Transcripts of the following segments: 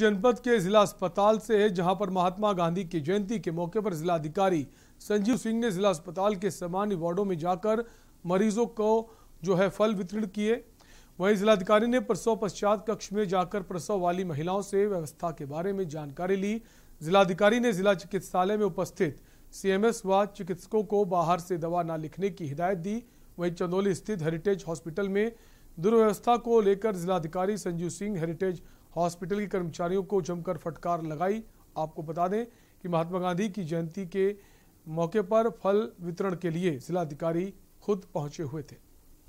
जनपद के जिला अस्पताल से है, जहां पर महात्मा गांधी की जयंती के मौके पर जिलाधिकारी संजीव सिंह ने जिला अस्पताल के सामान्य वार्डों में जाकर मरीजों को फल वितरण किए। वहीं जिलाधिकारी ने प्रसव पश्चात कक्ष में जाकर प्रसव वाली महिलाओं से व्यवस्था के बारे में जानकारी ली। जिलाधिकारी ने जिला चिकित्सालय में उपस्थित सीएमएस व चिकित्सकों को बाहर से दवा न लिखने की हिदायत दी। वहीं चंदौली स्थित हेरिटेज हॉस्पिटल में दुर्व्यवस्था को लेकर जिलाधिकारी संजीव सिंह हेरिटेज हॉस्पिटल के कर्मचारियों को जमकर फटकार लगाई। आपको बता दें कि महात्मा गांधी की जयंती के मौके पर फल वितरण के लिए जिलाधिकारी खुद पहुंचे हुए थे।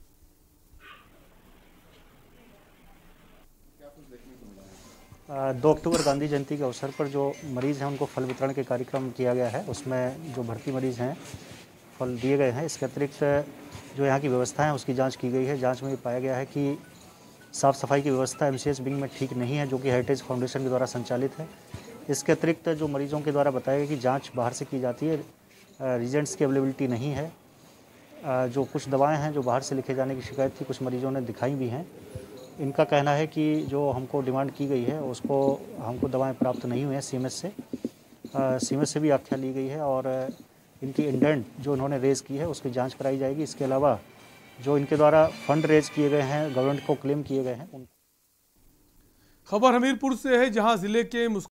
2 अक्टूबर गांधी जयंती के अवसर पर जो मरीज़ हैं उनको फल वितरण के कार्यक्रम किया गया है। उसमें जो भर्ती मरीज़ हैं फल दिए गए हैं। इसके अतिरिक्त जो यहाँ की व्यवस्था है उसकी जांच की गई है। जांच में ये पाया गया है कि साफ़ सफाई की व्यवस्था एमसीएच विंग में ठीक नहीं है, जो कि हेरिटेज फाउंडेशन के द्वारा संचालित है। इसके अतिरिक्त जो मरीजों के द्वारा बताया गया कि जाँच बाहर से की जाती है, रिजेंट्स की अवेलेबिलिटी नहीं है। जो कुछ दवाएँ हैं जो बाहर से लिखे जाने की शिकायत थी, कुछ मरीजों ने दिखाई भी हैं। इनका कहना है कि जो हमको डिमांड की गई है उसको हमको दवाएं प्राप्त नहीं हुई हैं सीएमएस से भी आख्या ली गई है और इनकी इंडेंट जो इन्होंने रेज़ की है उसकी जांच कराई जाएगी। इसके अलावा जो इनके द्वारा फंड रेज किए गए हैं, गवर्नमेंट को क्लेम किए गए हैं। खबर हमीरपुर से है, जहां जिले के